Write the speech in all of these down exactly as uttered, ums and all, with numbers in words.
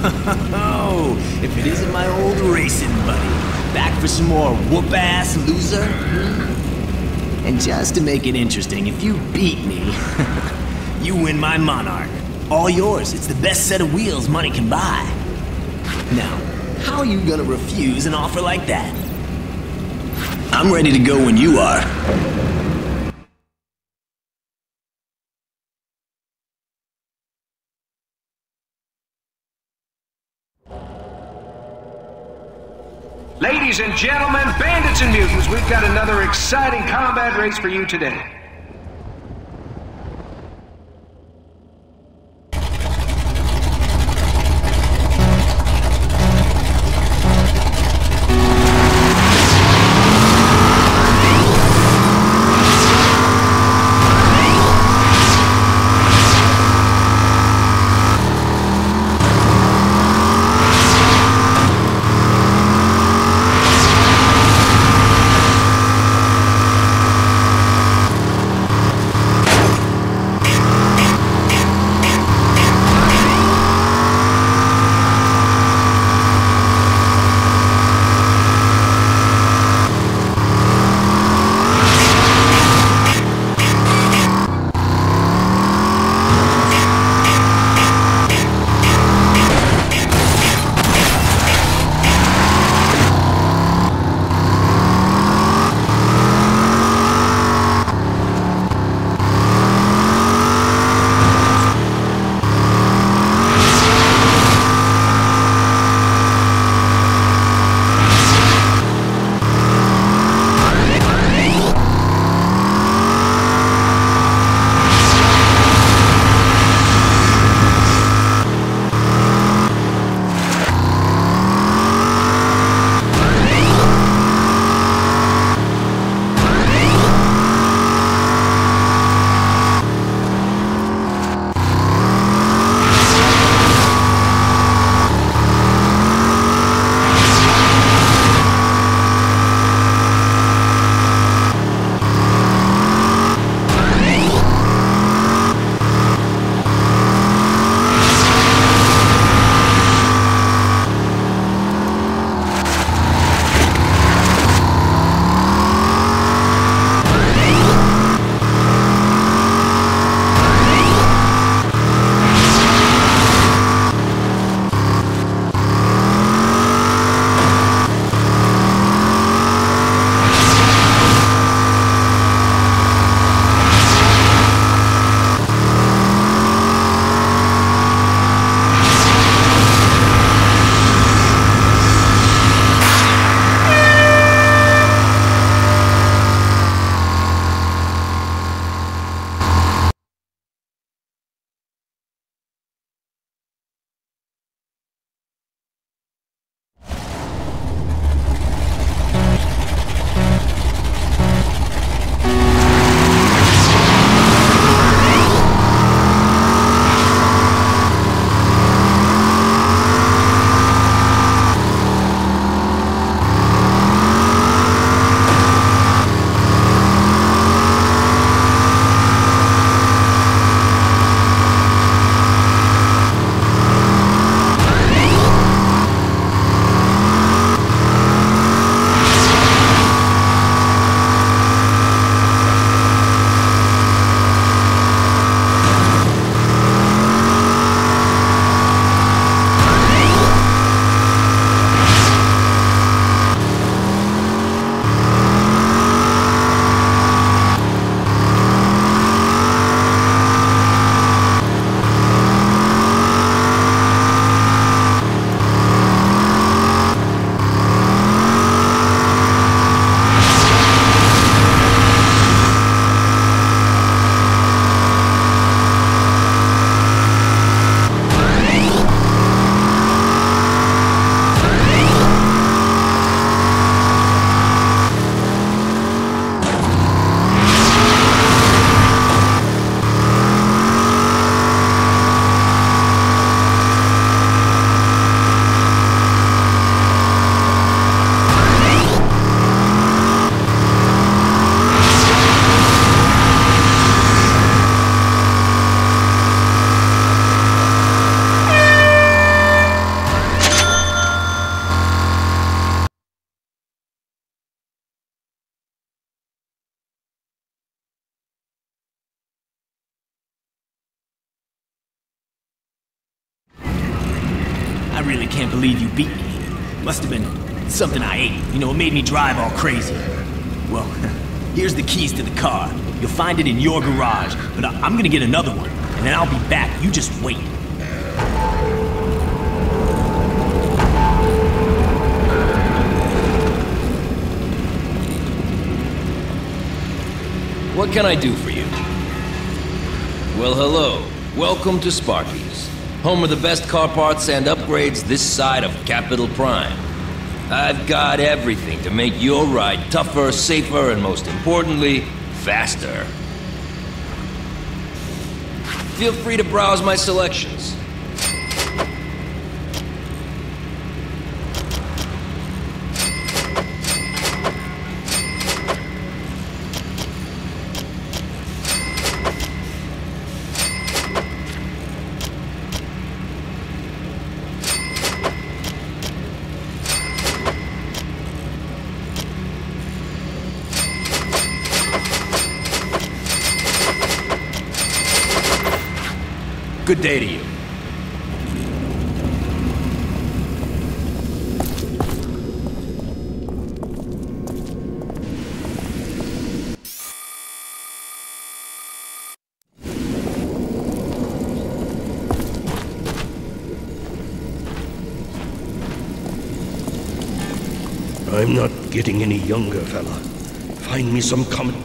Oh, if it isn't my old racing buddy. Back for some more whoop-ass loser? Hmm? And just to make it interesting, if you beat me, you win my Monarch. All yours. It's the best set of wheels money can buy. Now, how are you gonna refuse an offer like that? I'm ready to go when you are. Ladies and gentlemen, bandits and mutants, we've got another exciting combat race for you today. really can't believe you beat me. Must have been something I ate. You know, it made me drive all crazy. Well, here's the keys to the car. You'll find it in your garage, but I I'm gonna get another one, and then I'll be back. You just wait. What can I do for you? Well, hello. Welcome to Sparky's, home of the best car parts and upgrades this side of Capital Prime. I've got everything to make your ride tougher, safer, and most importantly, faster. Feel free to browse my selections. Good day to you. I'm not getting any younger, fella. Find me some common...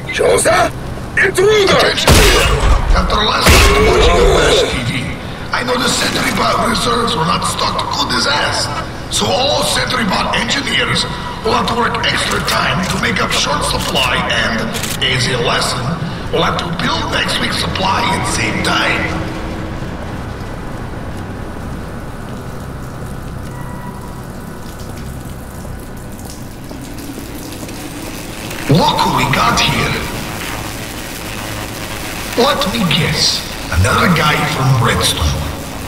Josa? Intruder! Attention, after last night watching a Flash T V, I know the Sentry Bot reserves were not stocked good as ass. So all Sentry Bot engineers will have to work extra time to make up short supply and, as a lesson, will have to build next week's supply and save time. Look who we got here. Let me guess. Another guy from Redstone.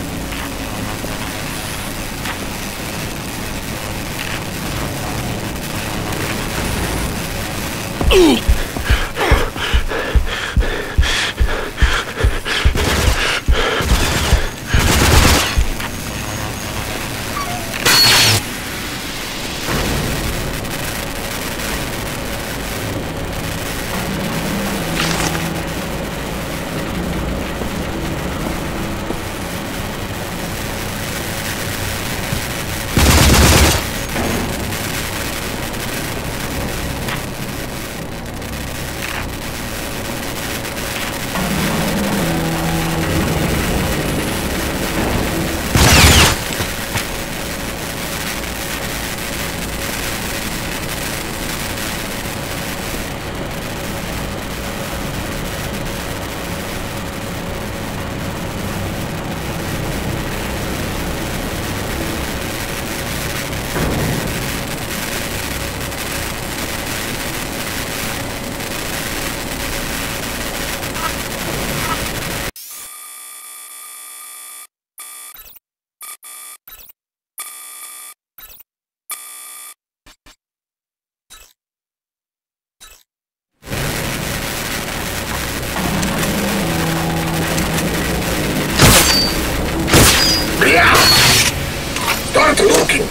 Start looking!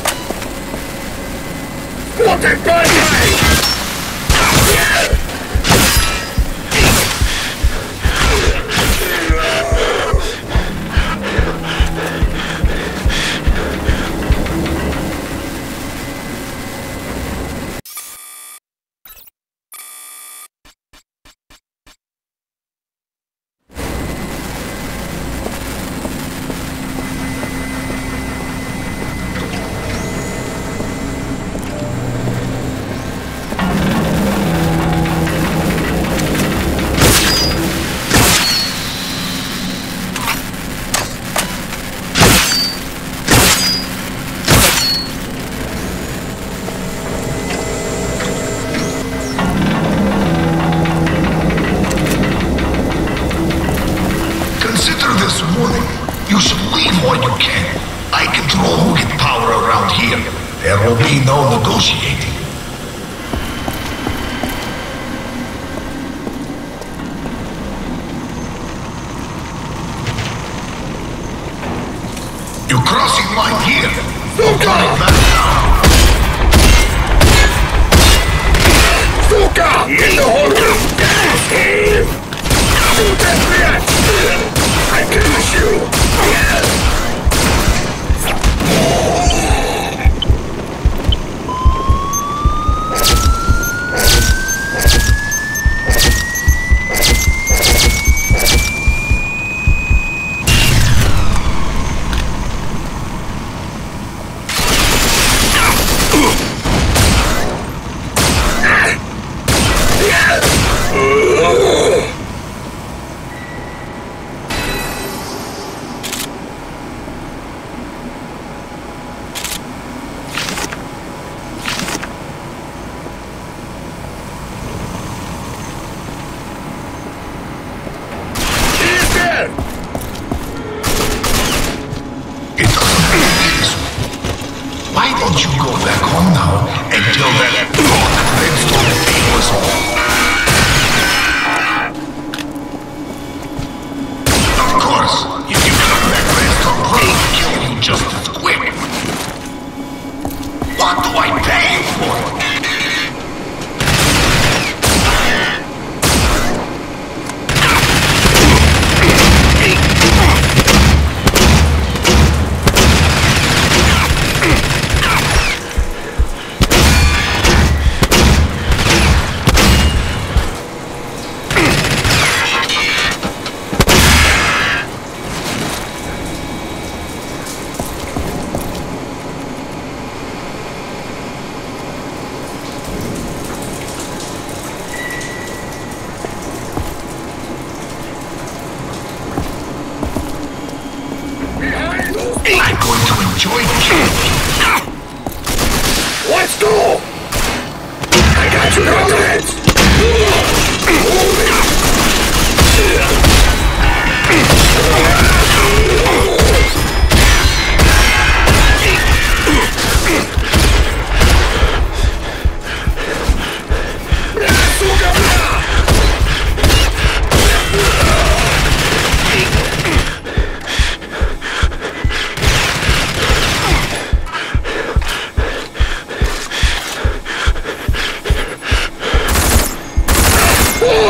Spotted by light! You should leave while you can. I control who get power around here. There will be no negotiating. You're crossing line here. Suka! Suka! In the hole! Do that react! I kill you! Yes!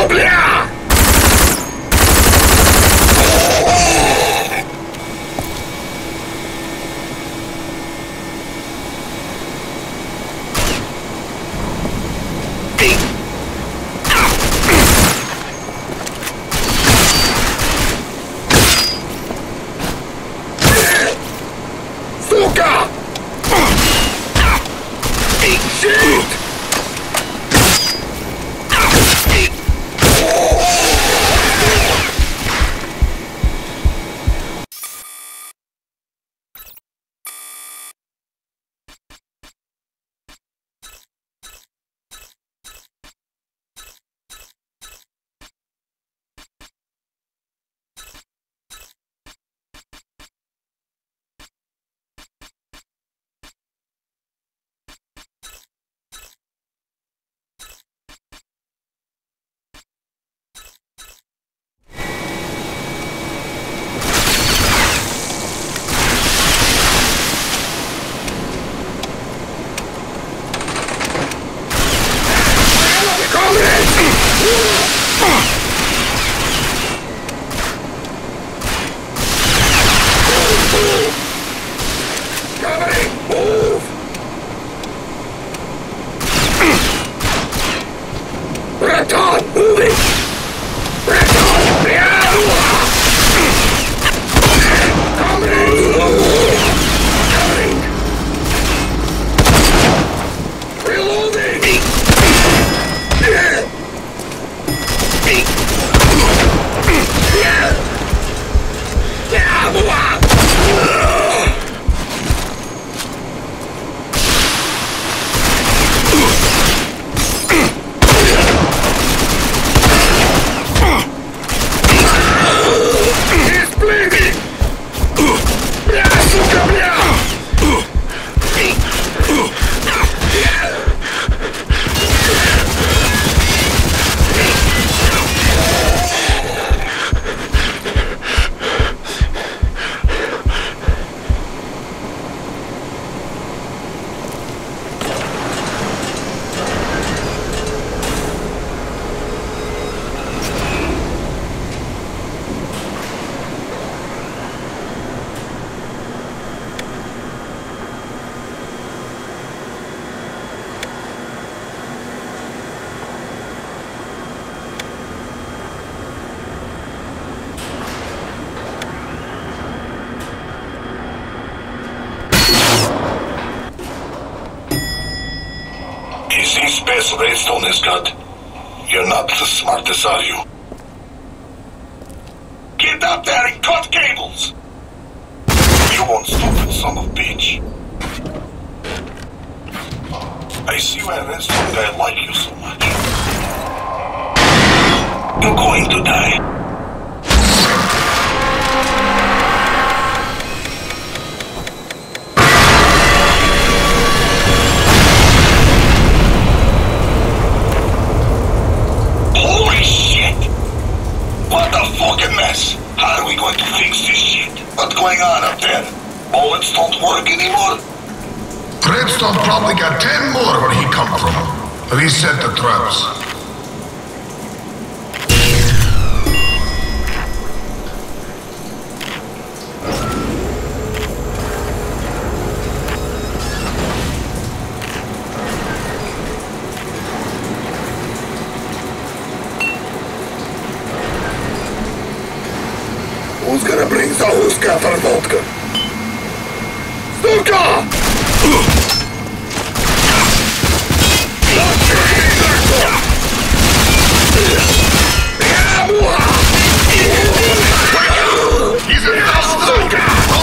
Сука, бля! Сука! Shit! Space redstone is good. You're not the smartest, are you? Get up there and cut cables! You won't stupid son of a bitch. I see why redstone guy like you so much. You're going to die. Fucking mess. How are we going to fix this shit? What's going on up there? Bullets don't work anymore? Redstone probably got ten more where he come from. Reset the traps. Who's gonna bring the Huska for vodka? Suka! He's a Suka!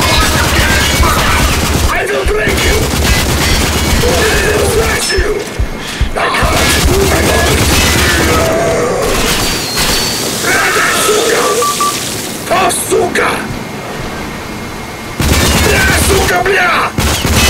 I will break you! I will slash you! I can't move my body! Suka! Bля, сука, бля!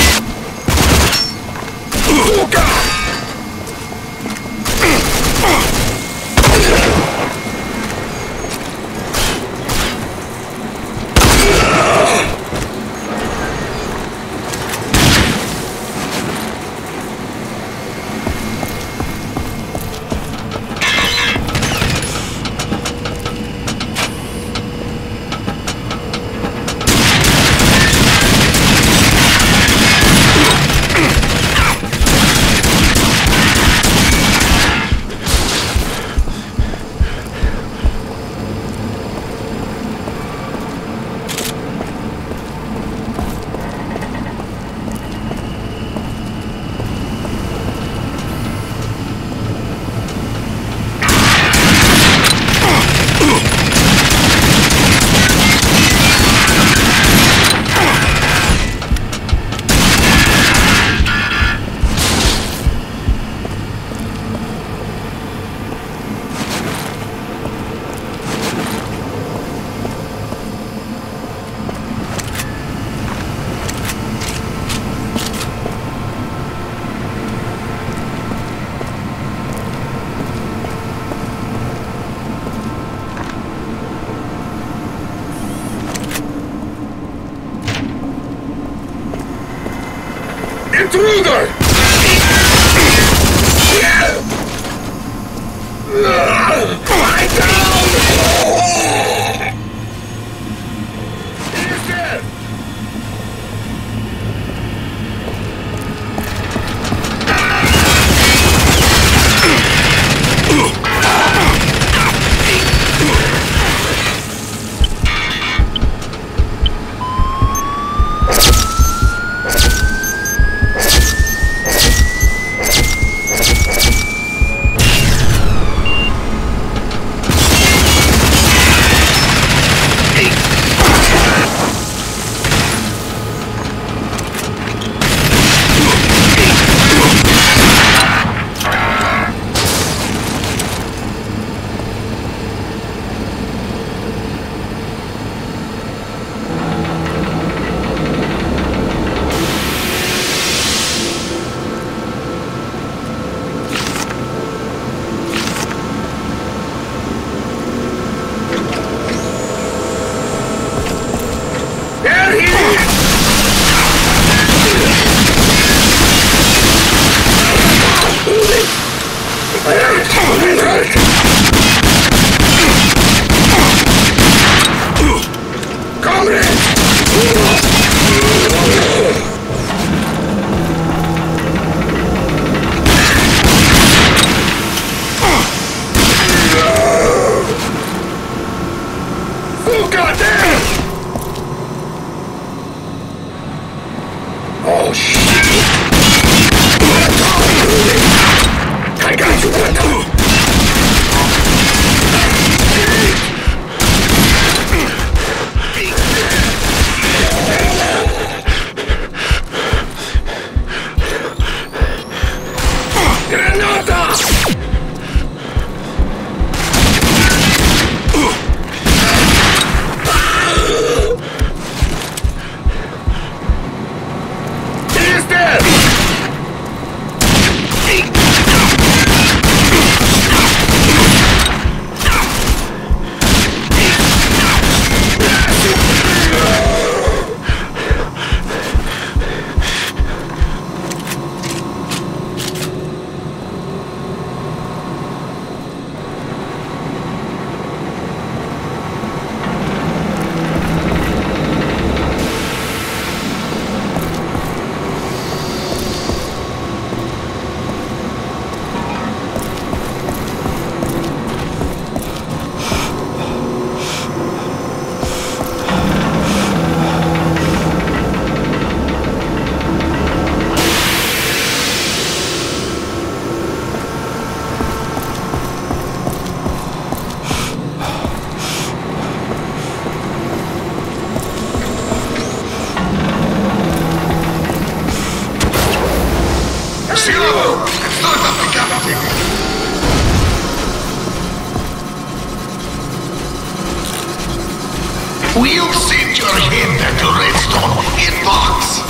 We'll send your head back to Redstone in box.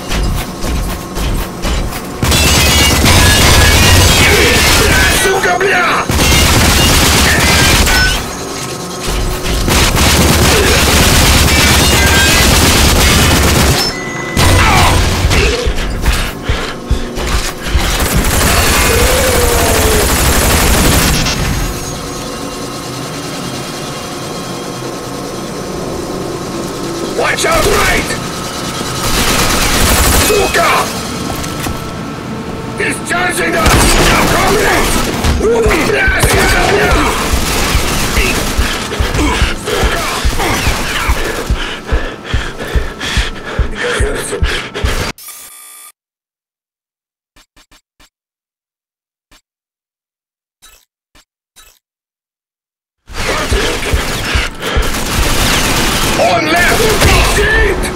Сука, бля! Watch out, right! Сука! He's charging us! Comrades! Move up, бля! Сука, бля! On left! Shit!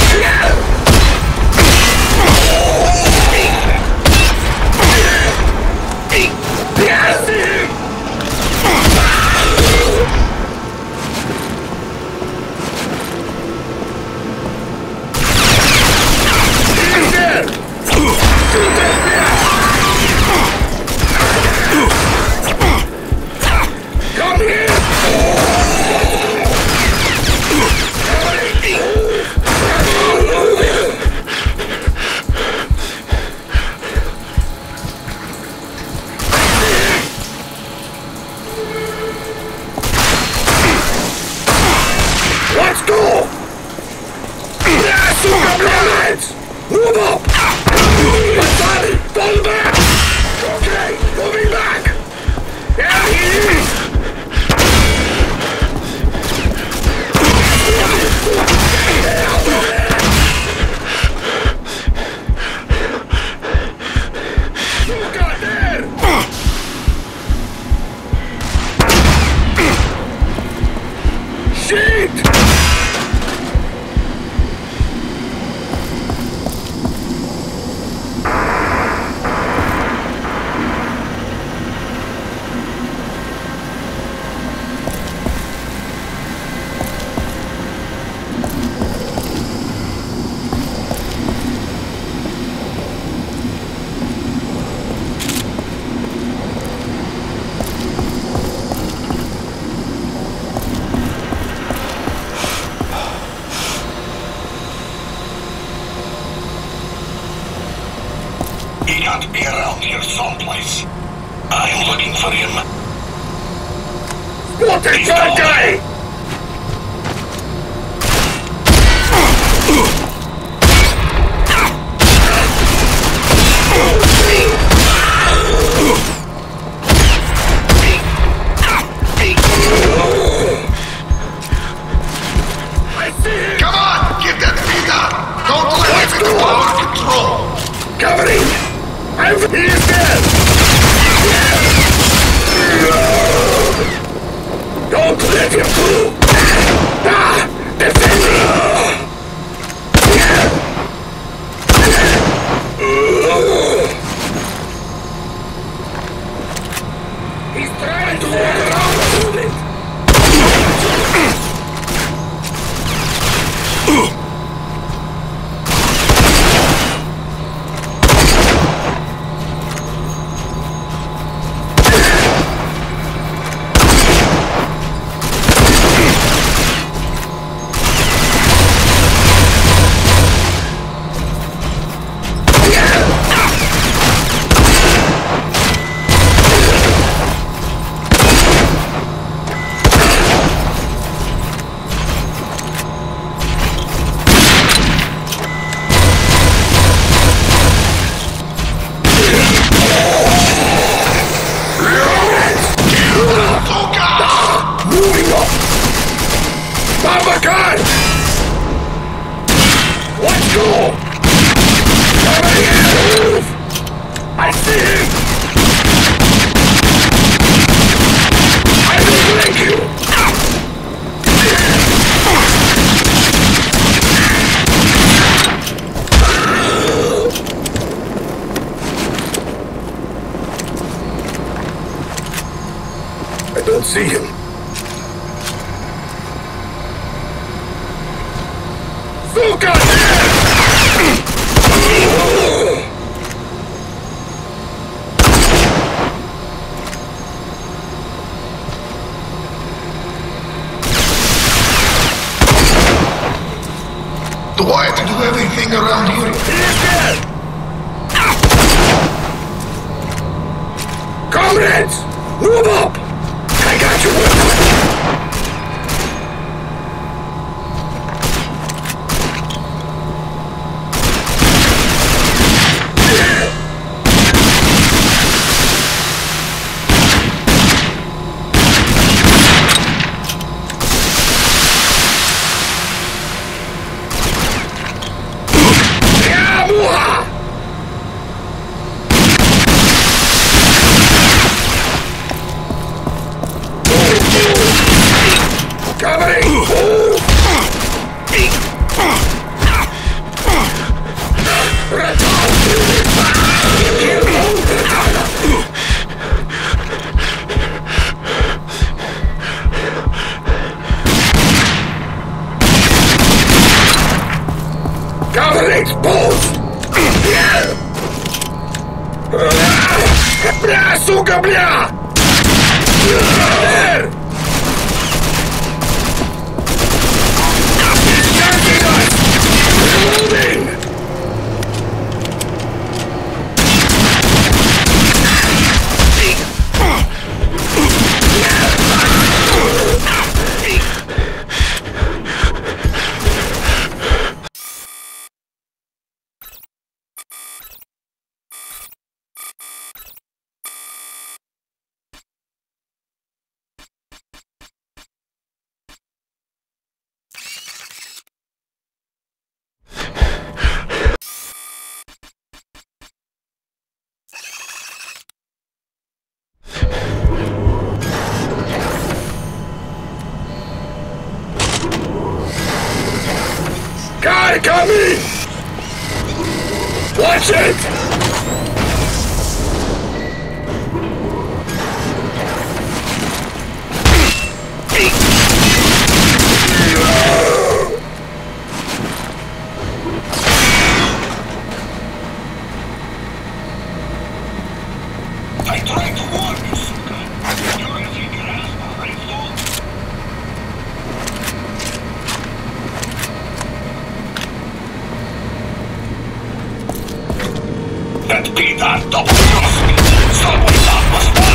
Come here! Let's go! Yeah, suka, comrades! Move up! Body, fall back! Okay, moving back! There he is! Suka, there! Shit! He got to be around here someplace. I'm looking for him. Spotted bad guy! Come on, get that feed up! Don't let him into our control! Covering! I'm he is dead! Don't let him through! Ah! Defend me! He's trying to walk around the building! See him. Suka! Do I have to do everything around here? He's dead! Comrades! Move up! I got you! Бля, сука, бля! Guy coming! Watch it! I tried to warn you, suka. You're refusing your ass behind floor. That Peter double-crossed me. Someone that was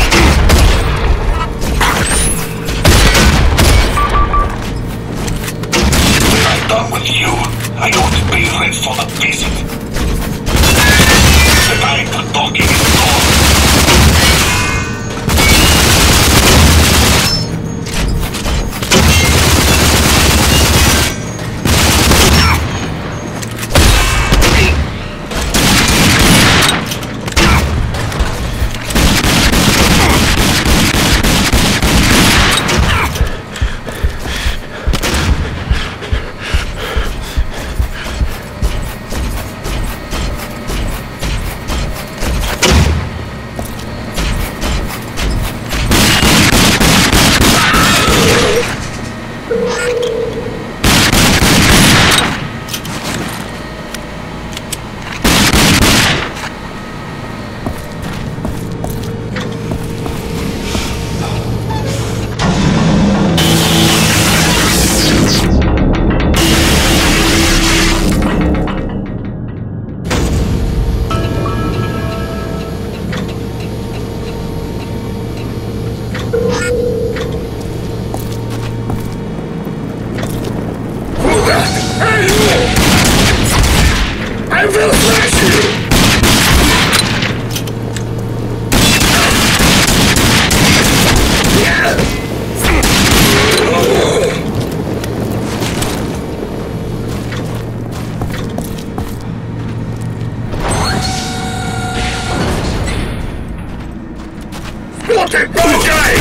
Not a bad guy!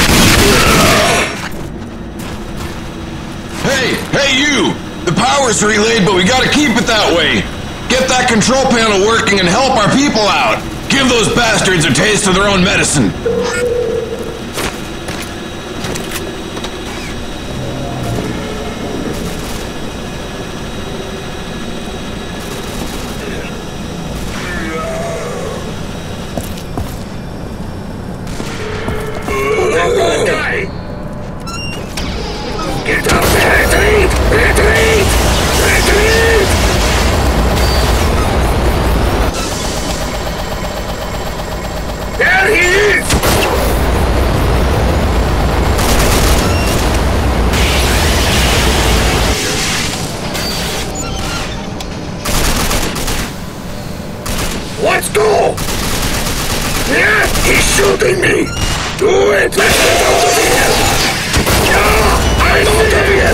Hey, hey you! The power's relayed, but we gotta keep it that way. Get that control panel working and help our people out. Give those bastards a taste of their own medicine. Get up there, retreat! Retreat! Retreat! There he is! Let's go! Yeah, he's shooting me! Do it! Let's get out of here! Yeah! I'm out of here!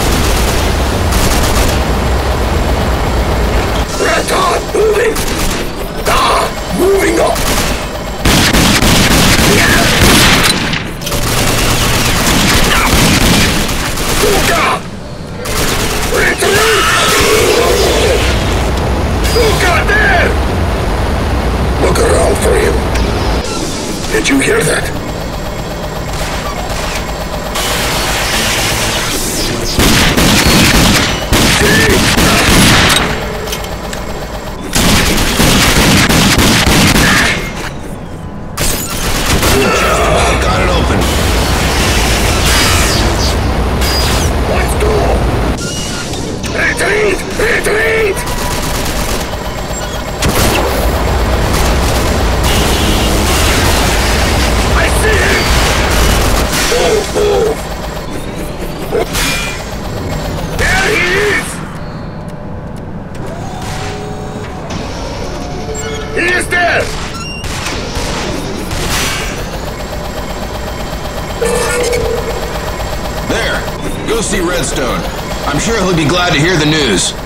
Red on! Moving! Ah! Moving up! Yeah! Luca! Retreat! Luca, there! Look around for him. Did you hear that? Got it open. Let's go! Retreat! Retreat! I see him! Move, move! There he is! He is there! There. Go see Redstone. I'm sure he'll be glad to hear the news.